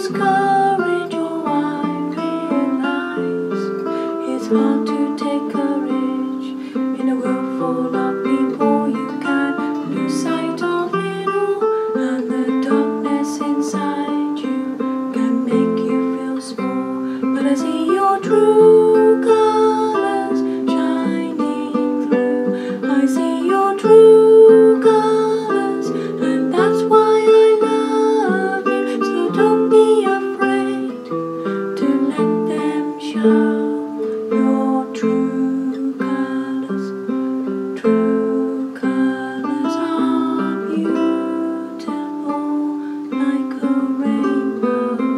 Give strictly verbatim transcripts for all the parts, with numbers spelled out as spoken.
lose courage, oh I realize it's hard to take courage in a world full of people. You can lose sight of it all, and the darkness inside you can make you feel small. But I see your true colors shining through. I see your true colors, and that's why I love you. So don't be afraid to let them show your true colors. True colors are beautiful like a rainbow.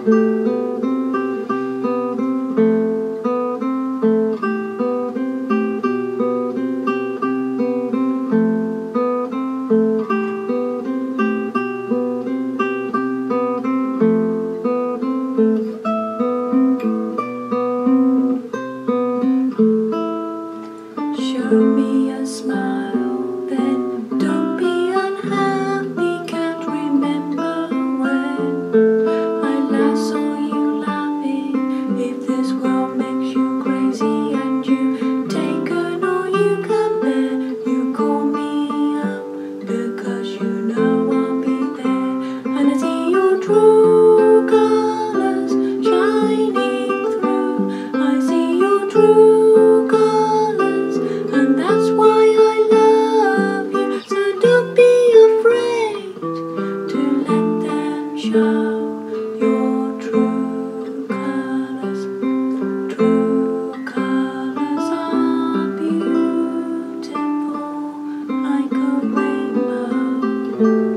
Show me a smile, then don't be unhappy. Can't remember when I last saw you laughing. If this world makes you crazy and you take on all you can bear, you call me up because you know I'll be there. And I see your true colors shining through. I see your true colors, and that's why I love you. So don't be afraid to let them show your true colors. True colors are beautiful like a rainbow.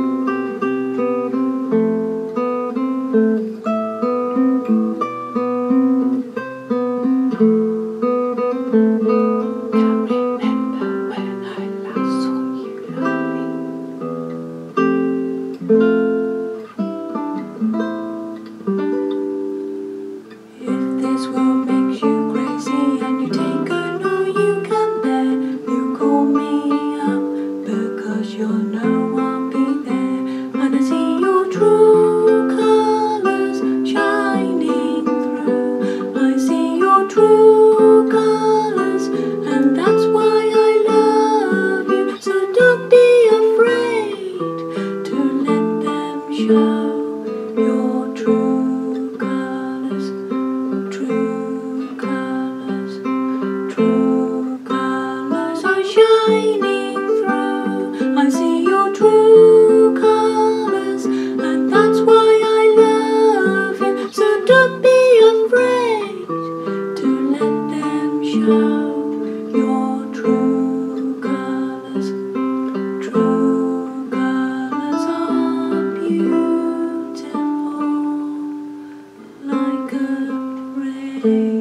If this world makes you crazy and you take on all you can bear, you call me up because you'll know I'll be there. And I see your true colors shining through. I see your true colors, and that's why I love you. So don't be afraid to let them show your true colors. True colors, true colors are shining through. I see your true colors, and that's why I love you. So don't be afraid to let them show your true colors. True colors are beautiful like a rainbow.